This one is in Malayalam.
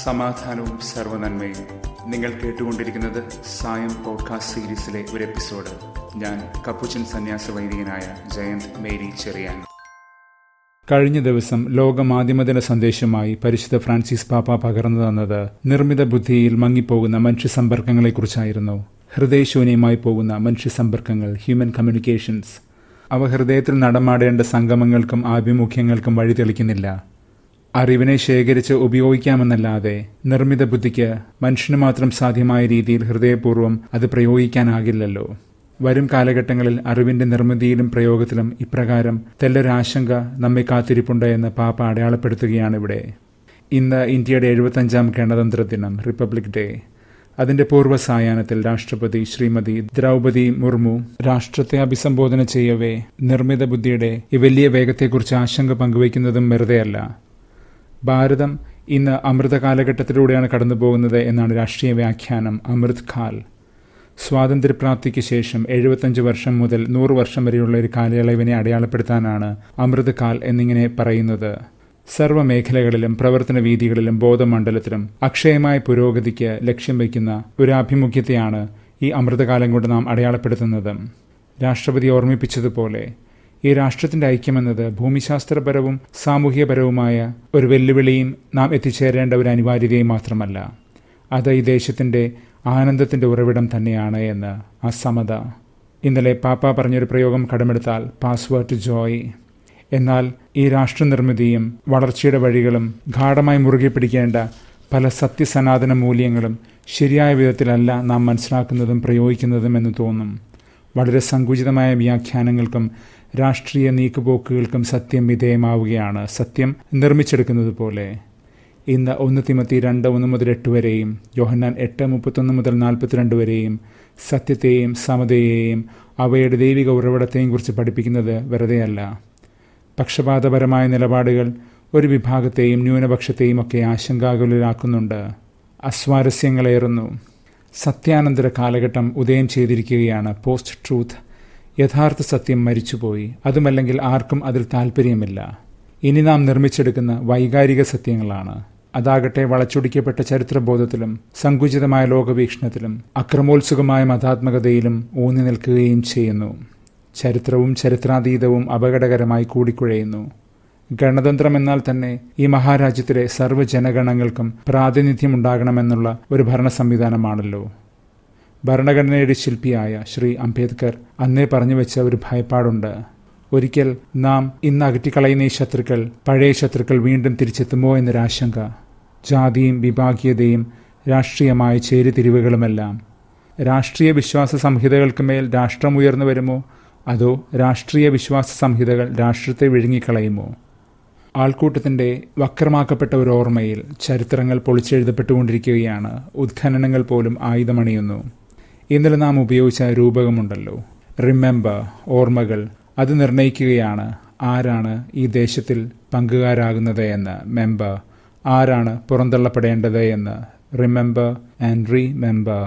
സമാധാനവും സർവ്വനന്മയും. നിങ്ങൾ കേട്ടുകൊണ്ടിരിക്കുന്നത് സായം പോഡ്കാസ്റ്റ് സീരീസിലെ ഒരു എപ്പിസോഡ്. ഞാൻ കപ്പുച്ചൻ സന്യാസ വൈദികനായ ജയന്ത് മേരി ചെറിയാൻ. കഴിഞ്ഞ ദിവസം ലോകമാധ്യമദിന സന്ദേശമായി പരിശുദ്ധ ഫ്രാൻസിസ് പാപ്പ പകർന്നു തന്നത് നിർമ്മിത ബുദ്ധിയിൽ മങ്ങിപ്പോകുന്ന മനുഷ്യ സമ്പർക്കങ്ങളെക്കുറിച്ചായിരുന്നു. ഹൃദയശൂന്യമായി പോകുന്ന മനുഷ്യ സമ്പർക്കങ്ങൾ, ഹ്യൂമൻ കമ്മ്യൂണിക്കേഷൻസ്. അവ ഹൃദയത്തിൽ നടമാടേണ്ട സംഗമങ്ങൾക്കും ആഭിമുഖ്യങ്ങൾക്കും വഴി തെളിക്കുന്നില്ല. അറിവിനെ ശേഖരിച്ച് ഉപയോഗിക്കാമെന്നല്ലാതെ നിർമ്മിത ബുദ്ധിക്ക് മനുഷ്യന് മാത്രം സാധ്യമായ രീതിയിൽ ഹൃദയപൂർവ്വം അത് പ്രയോഗിക്കാനാകില്ലല്ലോ. വരും കാലഘട്ടങ്ങളിൽ അറിവിന്റെ നിർമ്മിതിയിലും പ്രയോഗത്തിലും ഇപ്രകാരം തെല്ലൊരാശങ്ക നമ്മെ കാത്തിരിപ്പുണ്ട് എന്ന് പാപ്പ അടയാളപ്പെടുത്തുകയാണിവിടെ. ഇന്ന് ഇന്ത്യയുടെ 75ാം ഗണതന്ത്ര ദിനം, റിപ്പബ്ലിക് ഡേ. അതിന്റെ പൂർവ്വസായാഹ്നത്തിൽ രാഷ്ട്രപതി ശ്രീമതി ദ്രൗപദി മുർമു രാഷ്ട്രത്തെ അഭിസംബോധന ചെയ്യവേ നിർമ്മിത ബുദ്ധിയുടെ ഈ വലിയ വേഗത്തെക്കുറിച്ച് ആശങ്ക പങ്കുവയ്ക്കുന്നതും വെറുതെയല്ല. ഭാരതം ഇന്ന് അമൃത കാലഘട്ടത്തിലൂടെയാണ് കടന്നുപോകുന്നത് എന്നാണ് രാഷ്ട്രീയ വ്യാഖ്യാനം. അമൃത് കാൽ, സ്വാതന്ത്ര്യപ്രാപ്തിക്ക് ശേഷം 75 വർഷം മുതൽ 100 വർഷം വരെയുള്ള ഒരു കാലയളവിനെ അടയാളപ്പെടുത്താനാണ് അമൃത് കാൽ എന്നിങ്ങനെ പറയുന്നത്. സർവ്വമേഖലകളിലും പ്രവർത്തന വീതികളിലും ബോധമണ്ഡലത്തിലും അക്ഷയമായ പുരോഗതിക്ക് ലക്ഷ്യം വയ്ക്കുന്ന ഒരു ആഭിമുഖ്യത്തെയാണ് ഈ അമൃതകാലം കൊണ്ട് നാം അടയാളപ്പെടുത്തുന്നത്. രാഷ്ട്രപതി ഓർമ്മിപ്പിച്ചതുപോലെ ഈ രാഷ്ട്രത്തിന്റെ ഐക്യമെന്നത് ഭൂമിശാസ്ത്രപരവും സാമൂഹ്യപരവുമായ ഒരു വെല്ലുവിളിയും നാം എത്തിച്ചേരേണ്ട ഒരു അനിവാര്യതയും മാത്രമല്ല, അത് ഈ ദേശത്തിന്റെ ആനന്ദത്തിന്റെ ഉറവിടം തന്നെയാണ് എന്ന് ആ സമത. ഇന്നലെ പാപ്പ പറഞ്ഞൊരു പ്രയോഗം കടമെടുത്താൽ പാസ്വേർഡ് ടു ജോയ്. എന്നാൽ ഈ രാഷ്ട്രനിർമ്മിതിയും വളർച്ചയുടെ വഴികളും ഗാഢമായി മുറുകെ പിടിക്കേണ്ട പല സത്യസനാതന മൂല്യങ്ങളും ശരിയായ വിധത്തിലല്ല നാം മനസ്സിലാക്കുന്നതും പ്രയോഗിക്കുന്നതും എന്ന് തോന്നും. വളരെ സങ്കുചിതമായ വ്യാഖ്യാനങ്ങൾക്കും രാഷ്ട്രീയ നീക്കുപോക്കുകൾക്കും സത്യം വിധേയമാവുകയാണ്, സത്യം നിർമ്മിച്ചെടുക്കുന്നത് പോലെ. ഇന്ന് 1 തിമോത്തി 2:1-8 വരെയും യോഹന്നാൻ 8:31 മുതൽ 42 വരെയും സത്യത്തെയും സമതയെയും അവയുടെ ദൈവിക ഉറവിടത്തെയും കുറിച്ച് പഠിപ്പിക്കുന്നത് വെറുതെയല്ല. പക്ഷപാതപരമായ നിലപാടുകൾ ഒരു വിഭാഗത്തെയും ന്യൂനപക്ഷത്തെയും ഒക്കെ ആശങ്കാകുലരാക്കുന്നുണ്ട്, അസ്വാരസ്യങ്ങളേറുന്നു. സത്യാനന്തര കാലഘട്ടം ഉദയം ചെയ്തിരിക്കുകയാണ്. Post truth. യഥാർത്ഥ സത്യം മരിച്ചുപോയി. അതുമല്ലെങ്കിൽ ആർക്കും അതിൽ താല്പര്യമില്ല. ഇനി നാം നിർമ്മിച്ചെടുക്കുന്ന വൈകാരിക സത്യങ്ങളാണ്. അതാകട്ടെ വളച്ചൊടിക്കപ്പെട്ട ചരിത്രബോധത്തിലും സങ്കുചിതമായ ലോകവീക്ഷണത്തിലും അക്രമോത്സുകമായ മതാത്മകതയിലും ഊന്നി നിൽക്കുകയും ചെയ്യുന്നു. ചരിത്രവും ചരിത്രാതീതവും അപകടകരമായി കൂടിക്കുഴയുന്നു. ഗണതന്ത്രം എന്നാൽ തന്നെ ഈ മഹാരാജ്യത്തിലെ സർവ്വജനഗണങ്ങൾക്കും പ്രാതിനിധ്യമുണ്ടാകണമെന്നുള്ള ഒരു ഭരണ സംവിധാനമാണല്ലോ. ഭരണഘടനയുടെ ശില്പിയായ ശ്രീ അംബേദ്കർ അന്നേ പറഞ്ഞു വെച്ച ഒരു ഭയപ്പാടുണ്ട്. ഒരിക്കൽ നാം ഇന്ന് അകറ്റിക്കളയുന്ന ഈ ശത്രുക്കൾ, പഴയ ശത്രുക്കൾ വീണ്ടും തിരിച്ചെത്തുമോ എന്നൊരാശങ്ക. ജാതിയും വിഭാഗീയതയും രാഷ്ട്രീയമായ ചേരിതിരിവുകളുമെല്ലാം. രാഷ്ട്രീയ വിശ്വാസ സംഹിതകൾക്ക് മേൽ രാഷ്ട്രം ഉയർന്നു വരുമോ, അതോ രാഷ്ട്രീയ വിശ്വാസ സംഹിതകൾ രാഷ്ട്രത്തെ വിഴുങ്ങിക്കളയുമോ? ആൾക്കൂട്ടത്തിന്റെ വക്രമാക്കപ്പെട്ട ഒരു ഓർമ്മയിൽ ചരിത്രങ്ങൾ പൊളിച്ചെഴുതപ്പെട്ടുകൊണ്ടിരിക്കുകയാണ്. ഉത്ഖനനങ്ങൾ പോലും ആയുധമണിയുന്നു. ഇന്നലെ നാം ഉപയോഗിച്ച രൂപകമുണ്ടല്ലോ, റിമെമ്പർ, ഓർമ്മകൾ. അത് നിർണയിക്കുകയാണ് ആരാണ് ഈ ദേശത്തിൽ പങ്കുകാരാകുന്നത് എന്ന്. മെമ്പർ, ആരാണ് പുറന്തള്ളപ്പെടേണ്ടത് എന്ന്. Remember and റീമെമ്പർ.